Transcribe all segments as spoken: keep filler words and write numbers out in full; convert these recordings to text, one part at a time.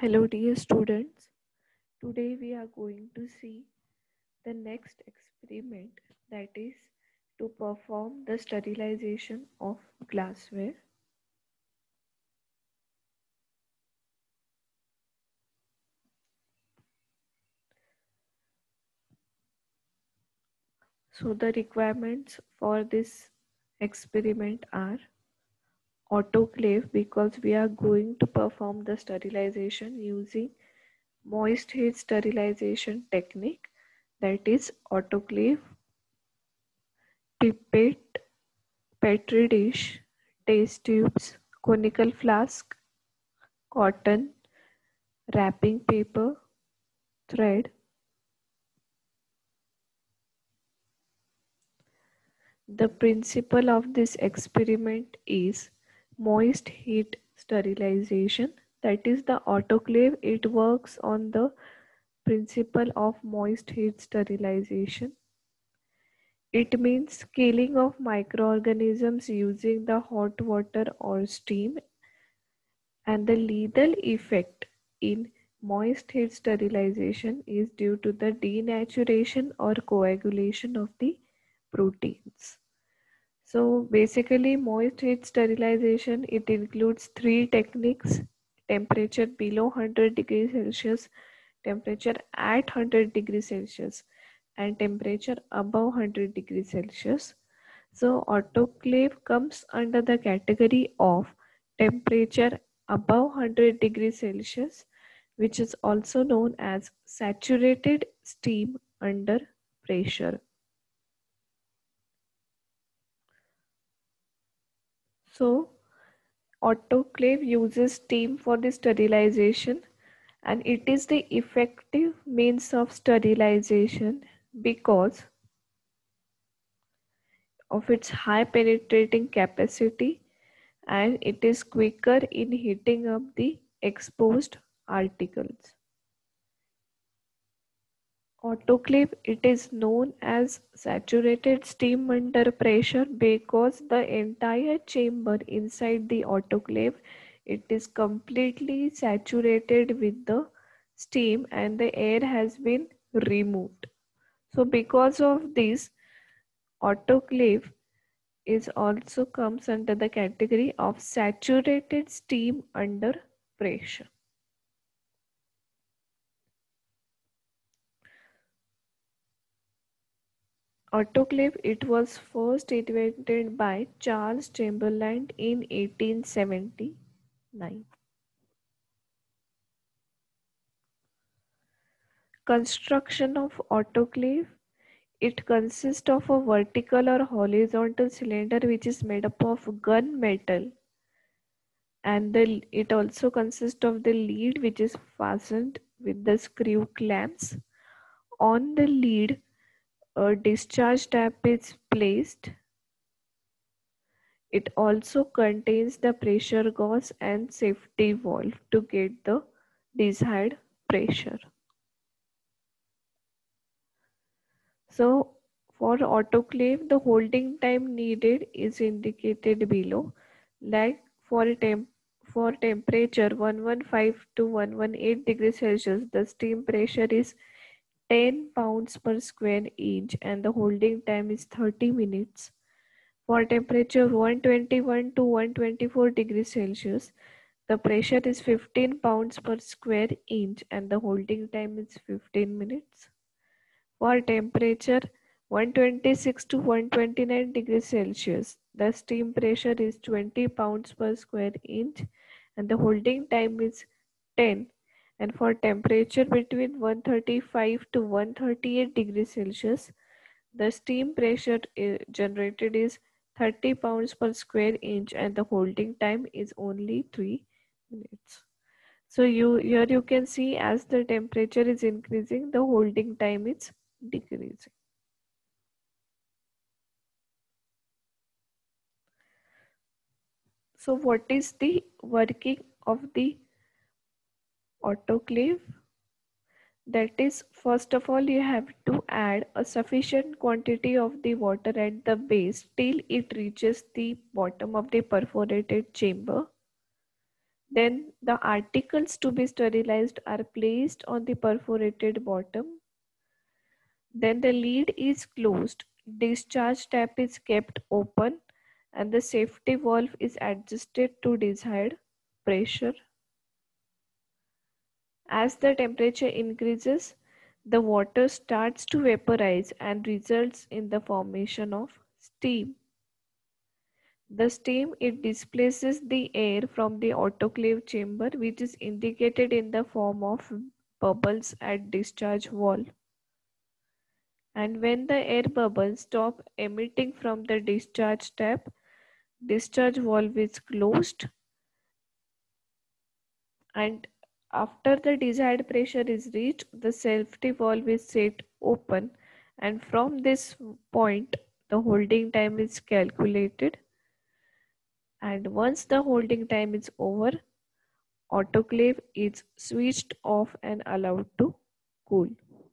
Hello dear students, today we are going to see the next experiment, that is to perform the sterilization of glassware. So the requirements for this experiment are autoclave, because we are going to perform the sterilization using moist heat sterilization technique, that is autoclave, pipette, petri dish, test tubes, conical flask, cotton, wrapping paper, thread. The principle of this experiment is moist heat sterilization, that is the autoclave. It works on the principle of moist heat sterilization. It means killing of microorganisms using the hot water or steam, and the lethal effect in moist heat sterilization is due to the denaturation or coagulation of the proteins. So basically moist heat sterilization, it includes three techniques: temperature below one hundred degrees Celsius, temperature at one hundred degrees Celsius, and temperature above one hundred degrees Celsius. So autoclave comes under the category of temperature above one hundred degrees Celsius, which is also known as saturated steam under pressure. So autoclave uses steam for the sterilization, and it is the effective means of sterilization because of its high penetrating capacity, and it is quicker in heating up the exposed articles. Autoclave, it is known as saturated steam under pressure because the entire chamber inside the autoclave, it is completely saturated with the steam and the air has been removed. So because of this, autoclave is also comes under the category of saturated steam under pressure. Autoclave, it was first invented by Charles Chamberlain in eighteen seventy-nine. Construction of autoclave, it consists of a vertical or horizontal cylinder which is made up of gunmetal, and the, it also consists of the lid which is fastened with the screw clamps. On the lid, a discharge tap is placed. It also contains the pressure gauge and safety valve to get the desired pressure. So for autoclave, the holding time needed is indicated below. Like for temp for temperature one hundred fifteen to one hundred eighteen degrees Celsius, the steam pressure is ten pounds per square inch and the holding time is thirty minutes. For temperature one hundred twenty-one to one hundred twenty-four degrees Celsius, the pressure is fifteen pounds per square inch and the holding time is fifteen minutes. For temperature one hundred twenty-six to one hundred twenty-nine degrees Celsius, the steam pressure is twenty pounds per square inch and the holding time is ten. And for temperature between one hundred thirty-five to one hundred thirty-eight degrees Celsius, the steam pressure generated is thirty pounds per square inch and the holding time is only three minutes. So you here you can see as the temperature is increasing, the holding time is decreasing. So what is the working of the autoclave? That is, first of all, you have to add a sufficient quantity of the water at the base till it reaches the bottom of the perforated chamber. Then the articles to be sterilized are placed on the perforated bottom. Then the lid is closed, discharge tap is kept open, and the safety valve is adjusted to desired pressure. As the temperature increases, the water starts to vaporize and results in the formation of steam. The steam, it displaces the air from the autoclave chamber, which is indicated in the form of bubbles at discharge valve. And when the air bubbles stop emitting from the discharge tap, discharge valve is closed, and after the desired pressure is reached, the safety valve is set open, and from this point the holding time is calculated, and once the holding time is over, autoclave is switched off and allowed to cool.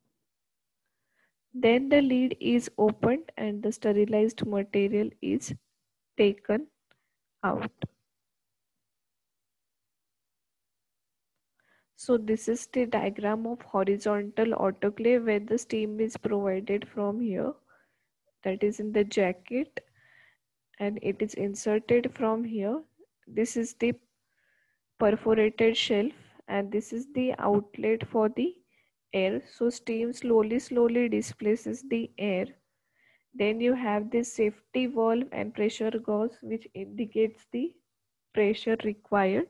Then the lid is opened and the sterilized material is taken out. So this is the diagram of horizontal autoclave where the steam is provided from here, that is in the jacket, and it is inserted from here. This is the perforated shelf and this is the outlet for the air. So steam slowly slowly displaces the air. Then you have this safety valve and pressure gauge which indicates the pressure required.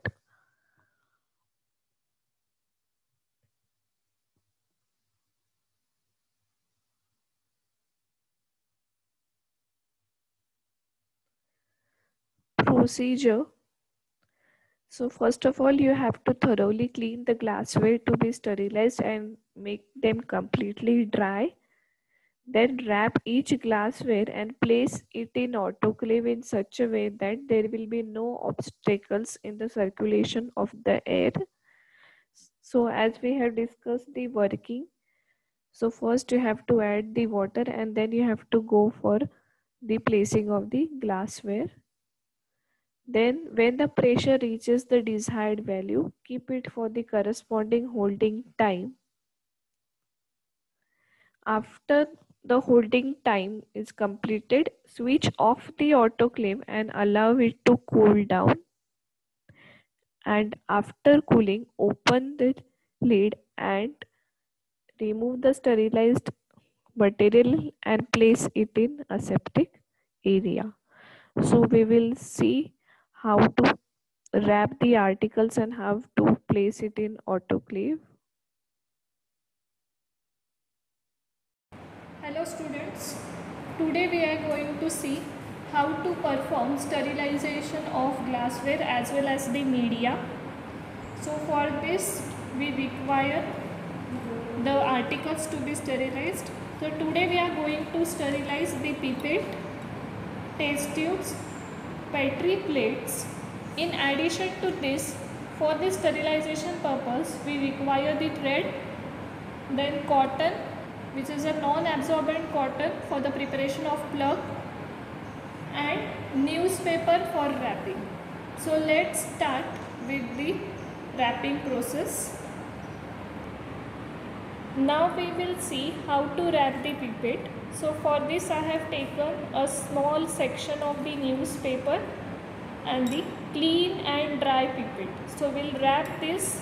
Procedure. So first of all, you have to thoroughly clean the glassware to be sterilized and make them completely dry. Then wrap each glassware and place it in autoclave in such a way that there will be no obstacles in the circulation of the air. So as we have discussed the working, so first you have to add the water and then you have to go for the placing of the glassware. Then when the pressure reaches the desired value, keep it for the corresponding holding time. After the holding time is completed, switch off the autoclave and allow it to cool down. And after cooling, open the lid and remove the sterilized material and place it in aseptic area. So we will see how to wrap the articles and how to place it in autoclave. Hello students, today we are going to see how to perform sterilization of glassware as well as the media. So for this we require the articles to be sterilized. So today we are going to sterilize the pipette, test tubes, petri plates. In addition to this, for the sterilization purpose we require the thread, then cotton, which is a non-absorbent cotton for the preparation of plug, and newspaper for wrapping. So let's start with the wrapping process. Now we will see how to wrap the pipette. So for this I have taken a small section of the newspaper and the clean and dry pipette. So we'll wrap this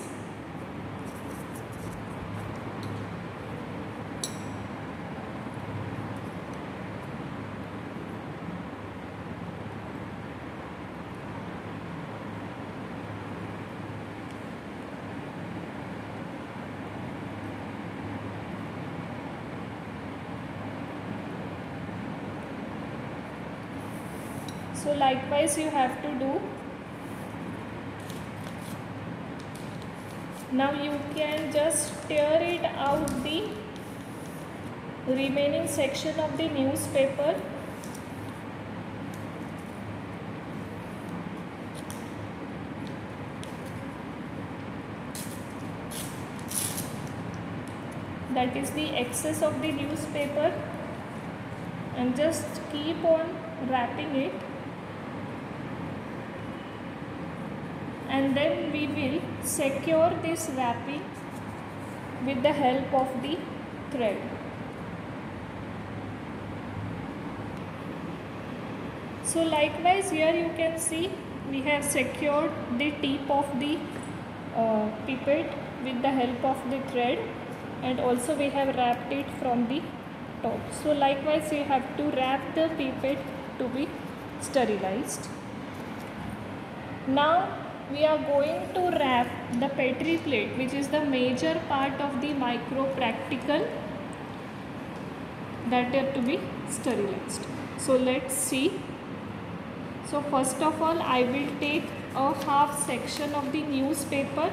So likewise you have to do. Now you can just tear it out the remaining section of the newspaper. That is the excess of the newspaper, and just keep on wrapping it. and then we will secure this wrapping with the help of the thread. So likewise, here you can see we have secured the tip of the uh, pipette with the help of the thread, and also we have wrapped it from the top. So likewise, you have to wrap the pipette to be sterilized. Now we are going to wrap the Petri plate, which is the major part of the micro practical, that are to be sterilized. So let's see. So first of all, I will take a half section of the newspaper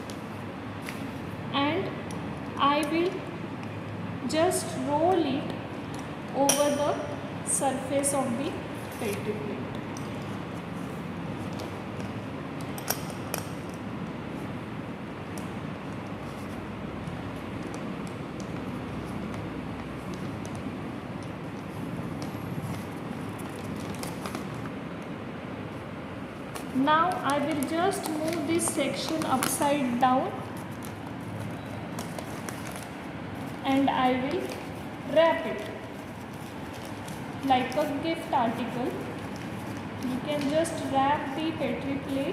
and I will just roll it over the surface of the Petri plate. Now I will just move this section upside down and I will wrap it like a gift article. You can just wrap the Petri plate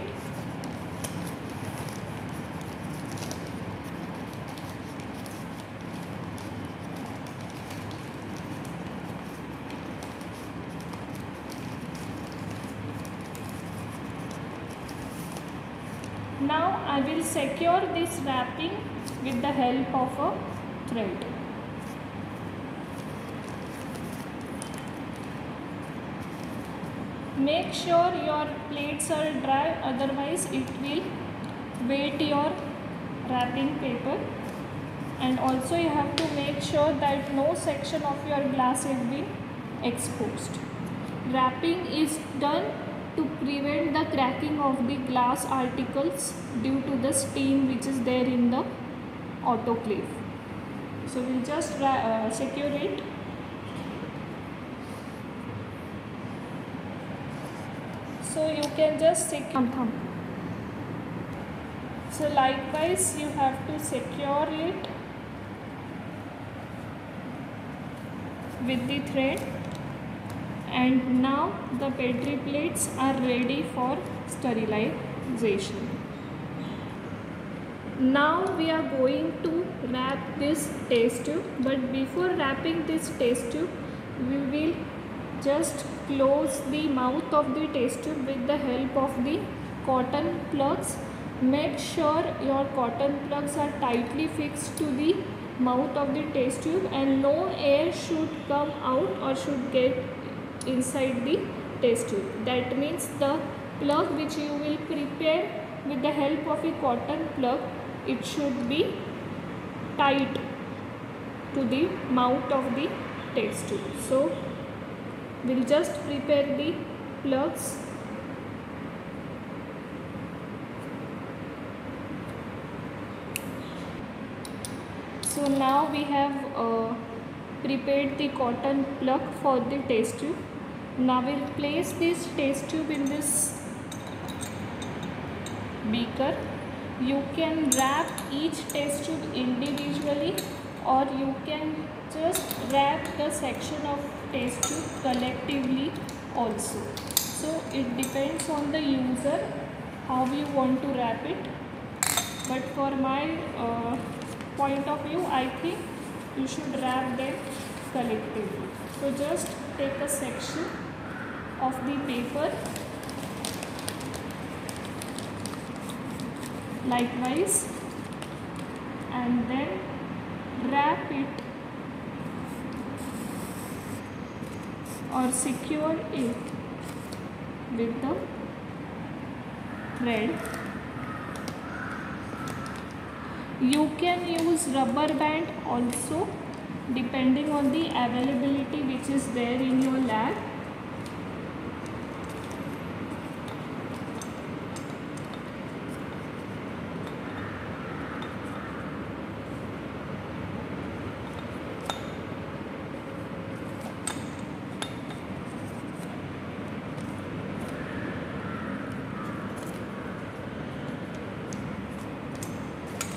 Now I will secure this wrapping with the help of a thread. Make sure your plates are dry, otherwise it will wet your wrapping paper, and also you have to make sure that no section of your glass has been exposed. Wrapping is done to prevent the cracking of the glass articles due to the steam which is there in the autoclave. So we'll just uh, secure it. So you can just secure. So likewise you have to secure it with the thread. And now the Petri plates are ready for sterilization. Now we are going to wrap this test tube, but before wrapping this test tube, we will just close the mouth of the test tube with the help of the cotton plugs. Make sure your cotton plugs are tightly fixed to the mouth of the test tube and no air should come out or should get inside the test tube. That means the plug which you will prepare with the help of a cotton plug, it should be tight to the mouth of the test tube. So we'll just prepare the plugs. So now we have uh, prepared the cotton plug for the test tube. Now we'll place this test tube in this beaker. You can wrap each test tube individually, or you can just wrap the section of test tube collectively also. So it depends on the user how you want to wrap it. But for my uh, point of view, I think you should wrap them collectively. So just take a section of the paper, likewise, and then wrap it or secure it with the thread. You can use rubber band also depending on the availability which is there in your lab.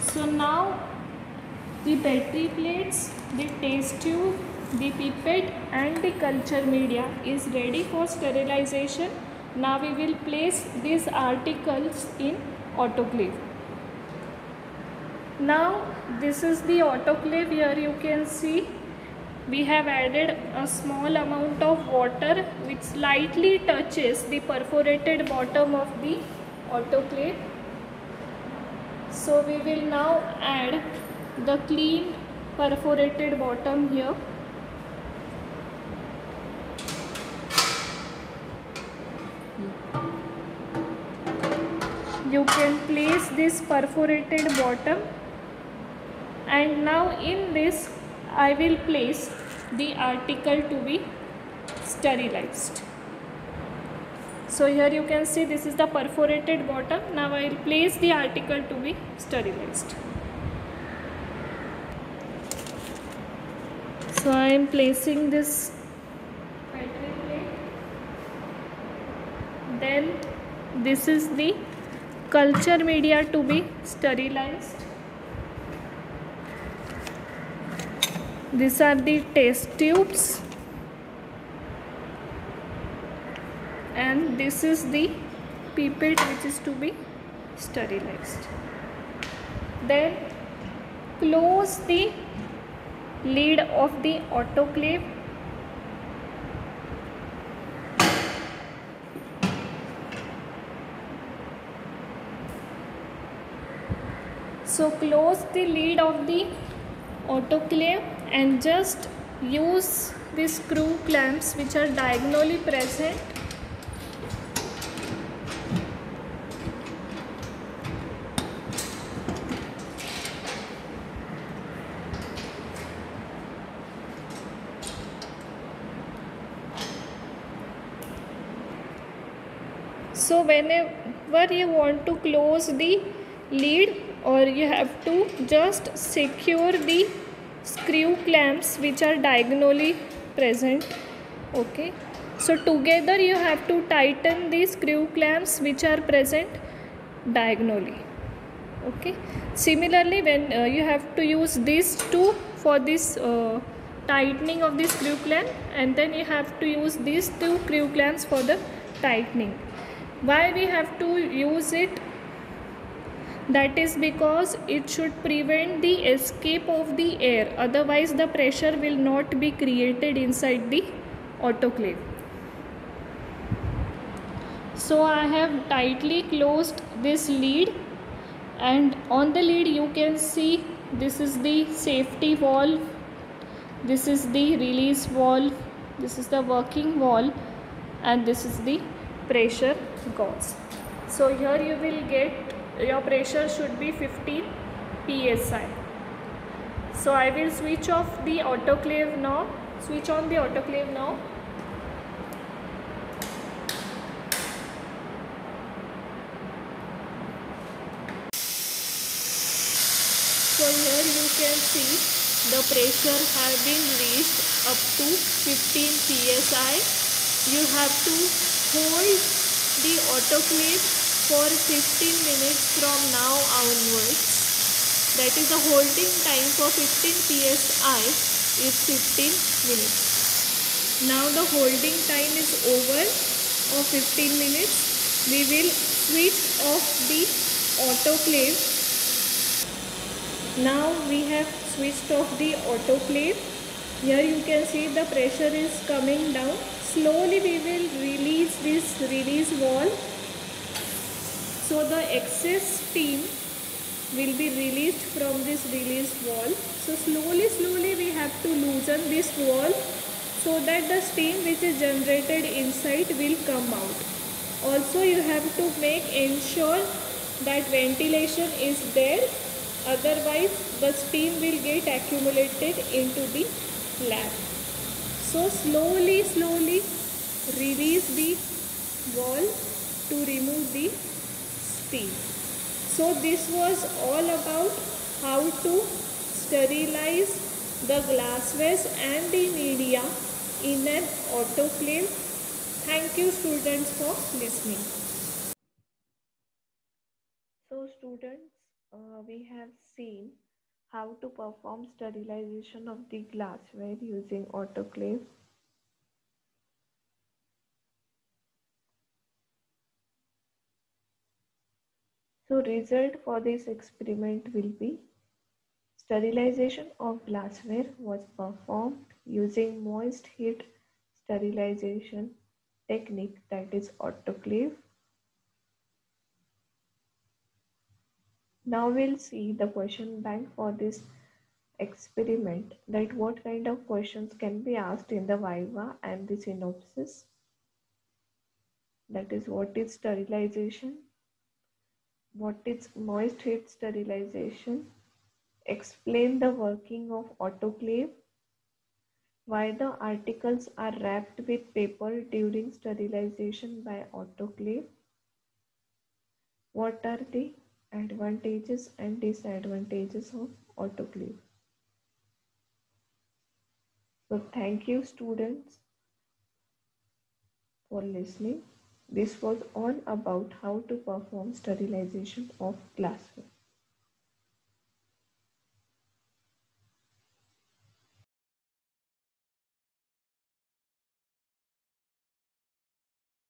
So now the battery plates, the test tube, the pipette and the culture media is ready for sterilization. Now we will place these articles in autoclave. Now this is the autoclave. Here you can see we have added a small amount of water which slightly touches the perforated bottom of the autoclave. So we will now add the clean perforated bottom here. You can place this perforated bottom, and now in this I will place the article to be sterilized. So here you can see this is the perforated bottom. Now I will place the article to be sterilized. So I am placing this battery plate. Then this is the culture media to be sterilized. These are the test tubes, and this is the pipette which is to be sterilized. Then close the lid of the autoclave. So close the lid of the autoclave and just use the screw clamps which are diagonally present. So whenever you want to close the lid, or you have to just secure the screw clamps which are diagonally present. Okay, so together you have to tighten the screw clamps which are present diagonally. Okay, similarly when uh, you have to use these two for this uh, tightening of the screw clamp, and then you have to use these two screw clamps for the tightening. Why we have to use it? That is because it should prevent the escape of the air, otherwise the pressure will not be created inside the autoclave. So I have tightly closed this lid, and on the lid you can see this is the safety valve, this is the release valve, this is the working valve, and this is the pressure gauge. So here you will get, your pressure should be fifteen P S I. So I will switch off the autoclave now, switch on the autoclave now. So here you can see the pressure have been reached up to fifteen P S I. You have to hold the autoclave for fifteen minutes from now onwards. That is the holding time for fifteen P S I is fifteen minutes. Now the holding time is over of fifteen minutes. We will switch off the autoclave. Now we have switched off the autoclave. Here you can see the pressure is coming down. Slowly we will release this release valve. So the excess steam will be released from this release valve. So slowly slowly we have to loosen this valve so that the steam which is generated inside will come out. Also you have to make ensure that ventilation is there, otherwise the steam will get accumulated into the lab. So slowly slowly release the valve to remove the steam. So this was all about how to sterilize the glasswares and the media in an autoclave. Thank you students for listening. So students, uh, we have seen how to perform sterilization of the glassware using autoclave. So result for this experiment will be sterilization of glassware was performed using moist heat sterilization technique, that is autoclave. Now we'll see the question bank for this experiment, that what kind of questions can be asked in the viva and the synopsis. That is, what is sterilization, what is moist heat sterilization, explain the working of autoclave, why the articles are wrapped with paper during sterilization by autoclave, what are the advantages and disadvantages of autoclave. So thank you students for listening. This was all about how to perform sterilization of glassware.